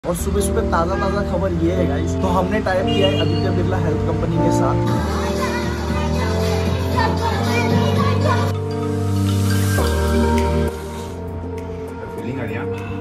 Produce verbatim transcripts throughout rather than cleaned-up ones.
और सुबह सुबह ताज़ा ताज़ा खबर ये है गाइस, तो हमने टाइप किया है आदित्य बिरला हेल्थ कंपनी के साथ। फीलिंग आ रही है।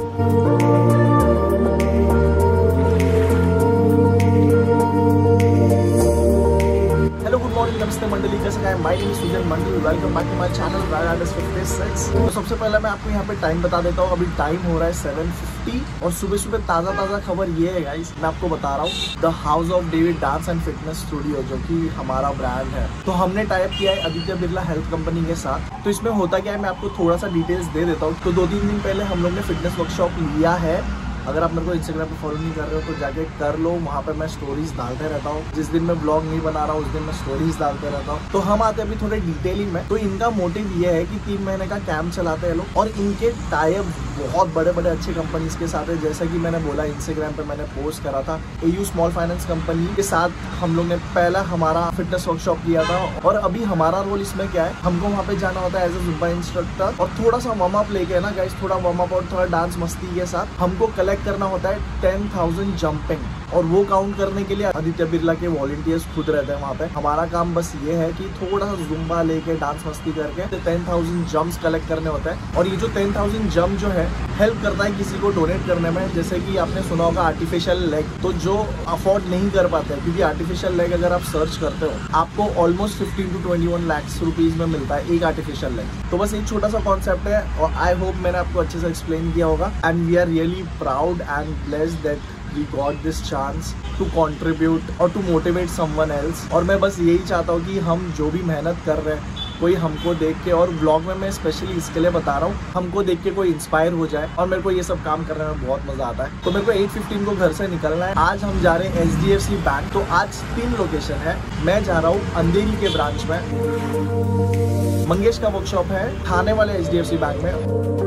नमस्ते मंडली, कैसे हैं? My name is Sujan Mandal, welcome back to my channel Rai artist fifty six. तो सबसे पहले मैं आपको यहाँ पे टाइम बता देता हूँ। अभी टाइम हो रहा है सेवन फिफ्टी और सुबह सुबह ताज़ा ताज़ा खबर ये है गाइस, मैं आपको बता रहा हूँ the house of David dance and fitness studio, जो कि हमारा ब्रांड है, तो हमने टाइप किया है आदित्य बिरला हेल्थ कंपनी के साथ। तो इसमें होता क्या है, मैं आपको थोड़ा सा डिटेल्स दे देता हूँ। तो दो तीन दिन पहले हम लोग ने फिटनेस वर्कशॉप लिया है। अगर आप मेरे को इंस्टाग्राम पे फॉलो नहीं कर रहे हो तो जाके कर लो, वहाँ पे मैं स्टोरीज डालते रहता हूँ। जिस दिन मैं ब्लॉग नहीं बना रहा हूँ उस दिन मैं स्टोरीज डालते रहता हूँ। तो हम आते हैं अभी थोड़े डिटेलिंग में। तो इनका मोटिव ये है कि तीन महीने का कैंप चलाते हैं लोग और इनके टाइप बहुत बड़े बड़े अच्छे कंपनीज के साथ है। जैसा कि मैंने बोला, इंस्टाग्राम पे मैंने पोस्ट करा था, एयू स्मॉल फाइनेंस कंपनी के साथ हम लोग ने पहला हमारा फिटनेस वर्कशॉप किया था। और अभी हमारा रोल इसमें क्या है, हमको वहाँ पे जाना होता है एज ए जुम्बा इंस्ट्रक्टर और थोड़ा सा वार्म अप लेके ना गाइस, थोड़ा वार्म अप और थोड़ा डांस मस्ती के साथ हमको कलेक्ट करना होता है टेन थाउजेंड जंपिंग। और वो काउंट करने के लिए आदित्य बिरला के वॉलंटियर्स खुद रहते हैं वहाँ पे। हमारा काम बस ये है कि थोड़ा सा जुम्बा लेके डांस मस्ती करके टेन थाउजेंड जंप्स कलेक्ट करने होते हैं। और ये जो टेन थाउजेंड जंप जो है हेल्प करता है किसी को डोनेट करने में। जैसे कि आपने सुना होगा आर्टिफिशियल लेग, तो जो अफोर्ड नहीं कर पाते, क्योंकि आर्टिफिशियल लेग अगर आप सर्च करते हो आपको almost fifteen to twenty one lakhs rupees में मिलता है एक आर्टिफिशियल लेग। तो बस एक छोटा सा कॉन्सेप्ट है और आई होप मैंने आपको अच्छे से एक्सप्लेन किया होगा। And we are really proud and blessed that we got this chance to contribute or to motivate someone else। और मैं बस यही चाहता हूँ कि हम जो भी मेहनत कर रहे हैं कोई हमको देख के, और ब्लॉग में मैं स्पेशली इसके लिए बता रहा हूँ, हमको देख के कोई इंस्पायर हो जाए। और मेरे को ये सब काम करने में बहुत मजा आता है। तो मेरे को एट फिफ्टीन को घर से निकलना है। आज हम जा रहे हैं H D F C bank. तो आज तीन लोकेशन है। मैं जा रहा हूँ अंधेरी के ब्रांच में, मंगेश का वर्कशॉप है थाने वाले H D F C bank में,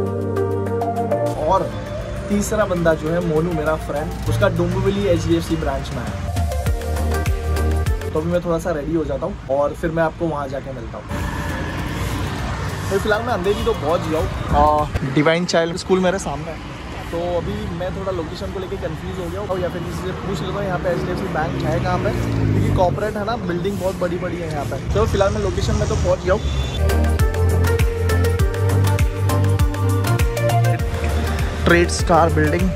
और तीसरा बंदा जो है मोनू मेरा फ्रेंड, उसका Dombivli H D F C branch में है। तो अभी मैं थोड़ा सा रेडी हो जाता हूँ और फिर मैं आपको वहाँ जाके मिलता हूँ। तो फिलहाल मैं अंधेरी तो पहुँच गया हूँ। डिवाइन चाइल्ड स्कूल मेरे सामने है। तो अभी मैं थोड़ा लोकेशन को लेके कंफ्यूज हो गया हूँ, या फिर किसी से पूछ लेता हूँ यहाँ पे H D F C bank है कहाँ पे, क्योंकि कॉर्पोरेट है ना, बिल्डिंग बहुत बड़ी बड़ी है यहाँ पे। तो फिलहाल मैं लोकेशन में तो पहुँच गया हूँ। ट्रेड स्टार बिल्डिंग,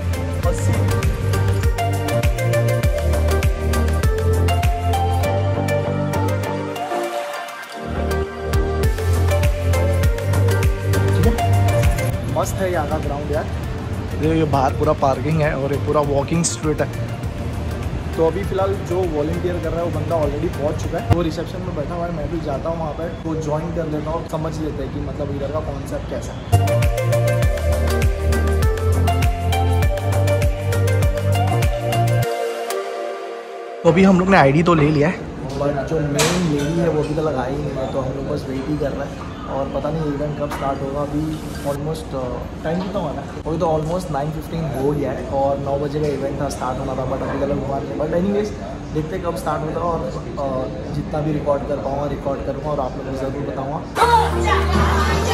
मस्त है यहाँ का ग्राउंड यार। ये बाहर पूरा पार्किंग है और ये पूरा वॉकिंग स्ट्रीट है। तो अभी फिलहाल जो वॉलंटियर कर रहा है वो बंदा ऑलरेडी पहुंच चुका है, वो रिसेप्शन में बैठा हुआ है। मैं भी जाता हूँ वहाँ पर, तो ज्वाइन कर लेता हूँ, समझ लेते हैं कि मतलब इधर का कॉन्सेप्ट कैसा है। तो अभी हम लोग ने आईडी तो ले लिया है, बट जो मेन लेडी है वो अभी तक लगाई नहीं है। तो हम लोग बस वेट ही कर रहे हैं और पता नहीं इवेंट कब स्टार्ट होगा। अभी ऑलमोस्ट टाइम कितना हुआ है, अभी तो ऑलमोस्ट नाइन फिफ्टीन हो गया है और नौ बजे का इवेंट था, स्टार्ट होना था, बट अभी तक हुआ नहीं। बट एनीवेज देखते कब स्टार्ट होता है, और जितना भी रिकॉर्ड कर पाऊँगा रिकॉर्ड करूँगा और आप लोगों को ज़रूर बताऊँगा।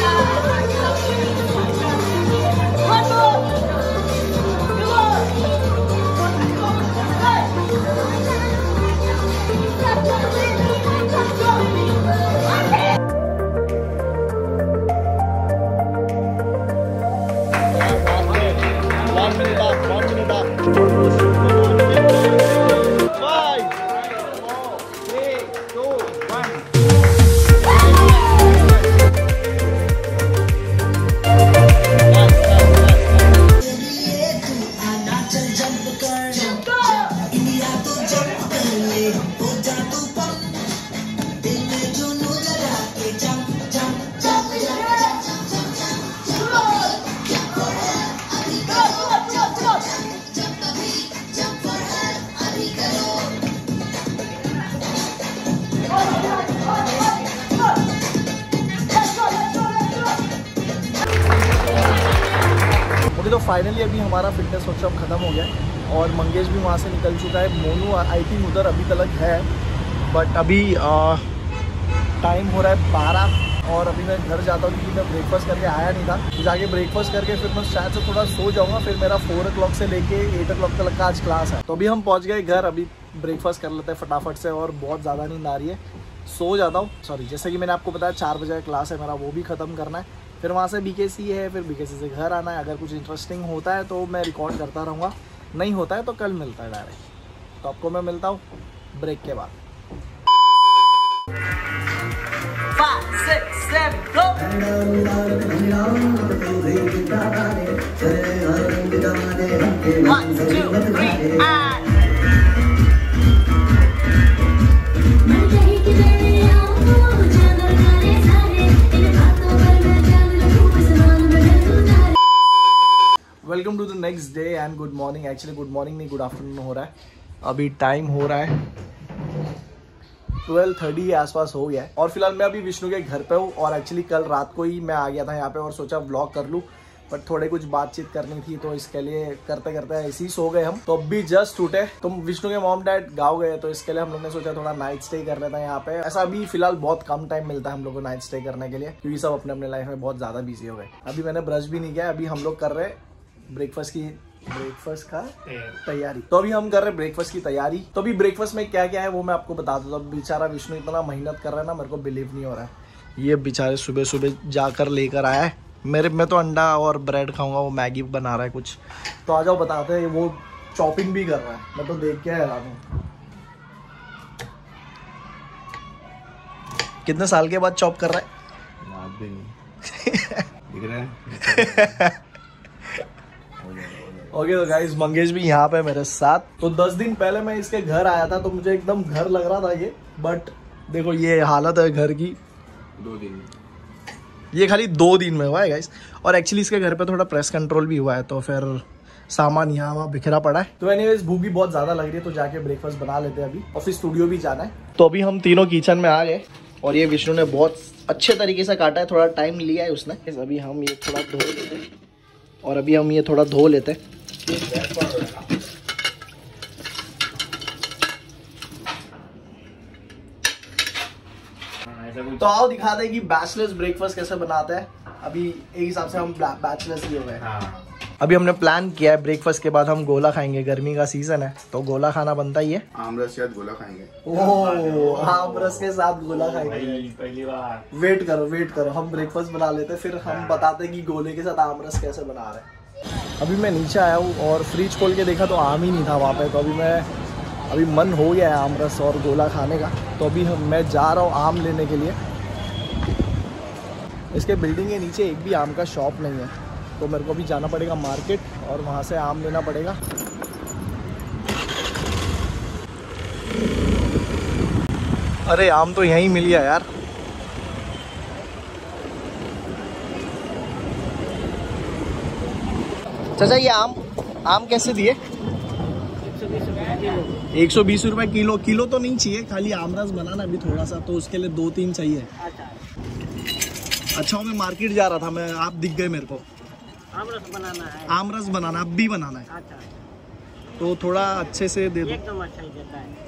तो फाइनली अभी हमारा फिटनेस वर्कशॉप खत्म हो गया और मंगेश भी वहाँ से निकल चुका है। मोनू आई थिंक उधर अभी तक है, बट अभी टाइम हो रहा है बारह और अभी मैं घर जाता हूँ क्योंकि मैं ब्रेकफास्ट करके आया नहीं था। तो जाके ब्रेकफास्ट करके फिर मैं शायद से थोड़ा सो जाऊँगा। फिर मेरा फोर ओ क्लॉक से लेके एट ओ क्लॉक तक का आज क्लास है। तो अभी हम पहुँच गए घर, अभी ब्रेकफास्ट कर लेते हैं फटाफट से और बहुत ज़्यादा नींद आ रही है, सो जाता हूँ। सॉरी, जैसे कि मैंने आपको बताया चार बजे क्लास है मेरा, वो भी ख़त्म करना है। फिर वहाँ से बीकेसी है, फिर बीकेसी से घर आना है। अगर कुछ इंटरेस्टिंग होता है तो मैं रिकॉर्ड करता रहूँगा, नहीं होता है तो कल मिलता है डायरेक्ट। तो आपको मैं मिलता हूँ ब्रेक के बाद। Five, six, seven, go! One, two, three, and... welcome to the next day and good morning. Actually good morning नहीं, गुड आफ्टरनून हो रहा है। अभी टाइम हो रहा है ट्वेल्व थर्टी के आसपास हो गया है और फिलहाल मैं अभी विष्णु के घर पे हूँ। और एक्चुअली कल रात को ही मैं आ गया था यहाँ पे और सोचा व्लॉग कर लूँ, बट थोड़े कुछ बातचीत करनी थी तो इसके लिए करते करते ऐसे ही सो गए हम। तो अभी जस्ट उठे, तो विष्णु के मॉम डैड गाँव गए तो इसके लिए हम लोग ने सोचा थोड़ा नाइट स्टे कर लेता है यहाँ पे। ऐसा अभी फिलहाल बहुत कम टाइम मिलता है हम लोग को नाइट स्टे करने के लिए, क्योंकि सब अपने अपने लाइफ में बहुत ज़्यादा बिजी हो गए। अभी मैंने ब्रश भी नहीं किया, अभी हम लोग कर रहे ब्रेकफास्ट की ब्रेकफास्ट का तैयारी। तो अभी हम कर रहे हैं ब्रेकफास्ट की तैयारी। तो अभी ब्रेकफास्ट में क्या क्या है वो मैं आपको बता देता हूँ। बेचारा विष्णु इतना मेहनत कर रहा है ना, मेरे को बिलीव नहीं हो रहा है। ये बेचारे सुबह सुबह जाकर लेकर आया है। मेरे मैं तो अंडा और ब्रेड खाऊंगा, वो मैगी बना रहा है कुछ। तो आ जाओ बताते हैं। वो चॉपिंग भी कर रहा है, मैं तो देख के हैरान हूँ। कितने साल के बाद चॉप कर रहा है? दिख रहा है। ओके तो गाइस, मंगेश भी यहाँ पे मेरे साथ। तो दस दिन पहले मैं इसके घर आया था तो मुझे एकदम घर लग रहा था ये, बट देखो ये हालत है घर की। दो दिन ये खाली दो दिन में हुआ है गाइस। और एक्चुअली इसके घर पे थोड़ा प्रेस कंट्रोल भी हुआ है तो फिर सामान यहाँ वहाँ बिखरा पड़ा है। तो एनीवेज भूख भी बहुत ज़्यादा लग रही है तो जाके ब्रेकफास्ट बना लेते हैं अभी, और फिर स्टूडियो भी जाना है। तो अभी हम तीनों किचन में आ गए और ये विष्णु ने बहुत अच्छे तरीके से काटा है, थोड़ा टाइम लिया है उसने। अभी हम ये थोड़ा धो लेते हैं और अभी हम ये थोड़ा धो लेते हैं। तो आओ दिखाते हैं कि बैचलर्स ब्रेकफास्ट कैसे बनाते हैं। अभी एक हिसाब से हम बैचलर्स ही हो गए। हाँ। अभी हमने प्लान किया है ब्रेकफास्ट के बाद हम गोला खाएंगे, गर्मी का सीजन है तो गोला खाना बनता ही है। आमरस के साथ गोला खाएंगे। ओह, आमरस के साथ गोला खाएंगे। पहली बार। वेट करो वेट करो, हम ब्रेकफास्ट बना लेते फिर हम बताते हैं कि गोले के साथ आमरस कैसे बना रहे हैं। अभी मैं नीचे आया हूँ और फ्रिज खोल के देखा तो आम ही नहीं था वहाँ पे। तो अभी मैं अभी मन हो गया है आमरस और गोला खाने का, तो अभी हम मैं जा रहा हूँ आम लेने के लिए। इसके बिल्डिंग के नीचे एक भी आम का शॉप नहीं है तो मेरे को भी जाना पड़ेगा मार्केट और वहाँ से आम लेना पड़ेगा। अरे आम तो यहीं मिल गया यार। चाचा ये आम आम कैसे दिए? एक सौ बीस रुपए किलो। किलो तो नहीं चाहिए, खाली आमरस बनाना अभी थोड़ा सा, तो उसके लिए दो तीन चाहिए। अच्छा मैं मार्केट जा रहा था, मैं आप दिख गए मेरे को। आमरस बनाना है। आमरस बनाना अब भी बनाना है। अच्छा। तो थोड़ा अच्छे से दे दो। एकदम अच्छा ही देता है।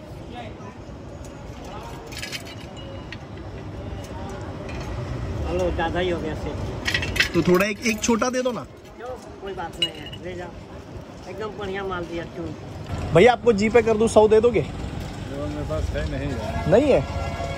हेलो, ज़्यादा ही हो गया से। तो थोड़ा एक एक छोटा दे दो ना। कोई बात नहीं है, ले जाओ। एकदम बढ़िया माल दिया। क्यों भैया आपको जी पे कर दूं, सौ दे दोगे? मेरे पास है नहीं है। नहीं है,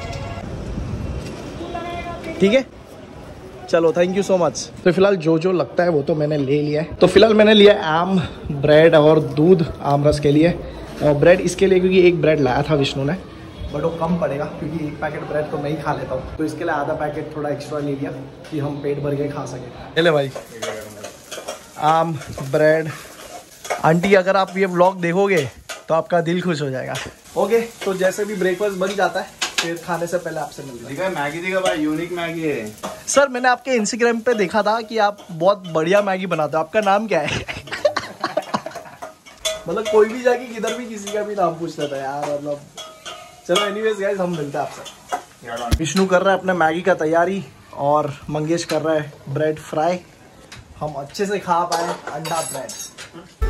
ठीक है चलो, थैंक यू सो मच। तो फिलहाल जो जो लगता है वो तो मैंने ले लिया है। तो फिलहाल मैंने लिया आम, ब्रेड और दूध आमरस के लिए, और ब्रेड इसके लिए क्योंकि एक ब्रेड लाया था विष्णु ने, बट वो कम पड़ेगा क्योंकि एक पैकेट ब्रेड तो मैं ही खा लेता हूँ, तो इसके लिए आधा पैकेट थोड़ा एक्स्ट्रा ले लिया कि हम पेट भर के खा सकें। चले भाई, आम, ब्रेड। आंटी अगर आप ये व्लॉग देखोगे तो आपका दिल खुश हो जाएगा। ओके, तो जैसे भी ब्रेकफास्ट बन जाता है फिर खाने से पहले आपसे मिलता है। दिखा मैगी, दिखा भाई, यूनिक मैगी है। सर मैंने आपके इंस्टाग्राम पे देखा था कि आप बहुत बढ़िया मैगी बनाते हो, आपका नाम क्या है? मतलब कोई भी जाके किधर भी किसी का भी नाम पूछ लेता है यार, मतलब। चलो एनीवेज गाइस, हम मिलते हैं आपसे। विष्णु कर रहा है अपने मैगी का तैयारी और मंगेश कर रहा है ब्रेड फ्राई। हम अच्छे से खा पाए अंडा ब्रेड।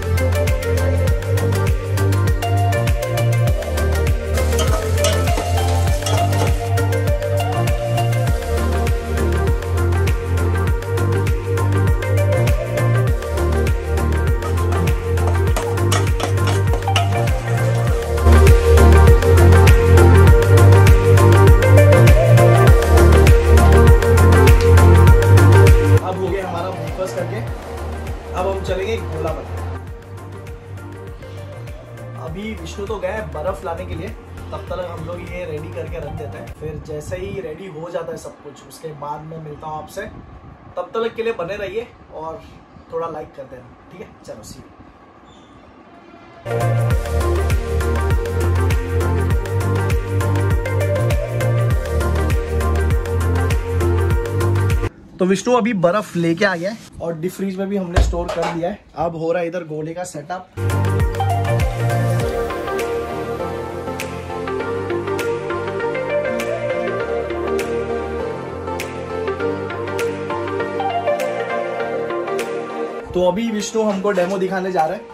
अभी विष्णु तो गए बर्फ लाने के लिए, तब तक हम लोग ये रेडी करके रख देते हैं। फिर जैसे ही रेडी हो जाता है सब कुछ, उसके बाद मैं मिलता हूँ आपसे। तब तक के लिए बने रहिए और थोड़ा लाइक कर देना, ठीक है? चलो सी। तो विष्णु अभी बर्फ लेके आ गया है और डीप फ्रीज में भी हमने स्टोर कर दिया है। अब हो रहा है इधर गोले का सेटअप। तो अभी विष्णु हमको डेमो दिखाने जा रहे हैं।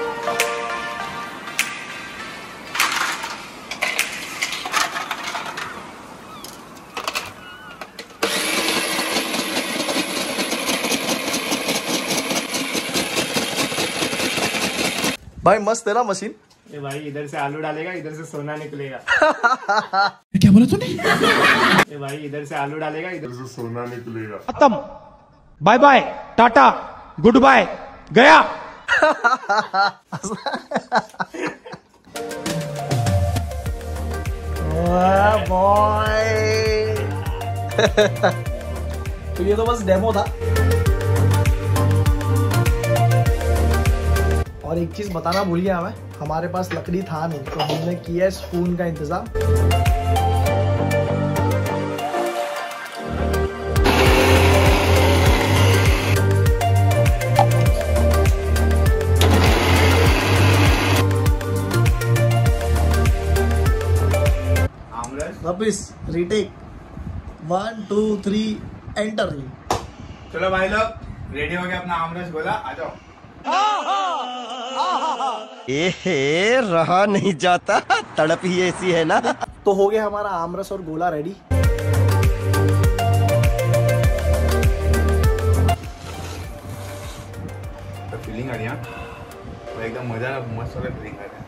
भाई मस्त है ना मशीन? ये भाई इधर से आलू डालेगा, इधर से सोना निकलेगा। क्या बोला तूने? ये भाई इधर से आलू डालेगा, इधर से सोना निकलेगा। खत्म, bye bye, tata, good bye, गया। बॉय। तो ये तो बस डेमो था। और एक चीज बताना भूल गया मैं, हमारे पास लकड़ी था नहीं, तो हमने किया है स्पून का इंतजाम। वापिस retake, one two three enter. चलो भाई लोग रेडी हो गया अपना आमरस गोला, आ जाओ। एहे, रहा नहीं जाता, तड़प ही ऐसी है ना। तो हो गया हमारा आमरस और गोला रेडी। तो फीलिंग आ रही है तो एकदम मजा, मस्त वाला फीलिंग आ रहा है।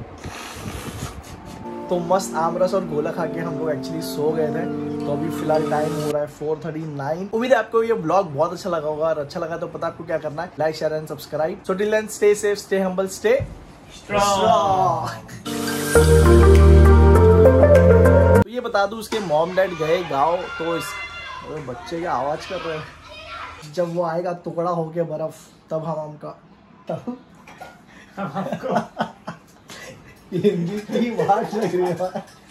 तो मस्त आमरस और गोला खा के हम लोग एक्चुअली सो गए थे। तो अभी फिलहाल टाइम हो रहा है फोर थर्टी नाइन। उम्मीद है आपको ये ब्लॉग बहुत अच्छा लगा होगा, और अच्छा लगा तो पता आपको क्या करना है, like share and subscribe. So till then stay safe, stay humble, stay strong. तो ये बता दूं, उसके मॉम डैड गए गाँव, तो इस बच्चे की आवाज कर रहे हैं। जब वो आएगा टुकड़ा होके बर्फ, तब हम हमका तब हम हमको ये बात लग रही है।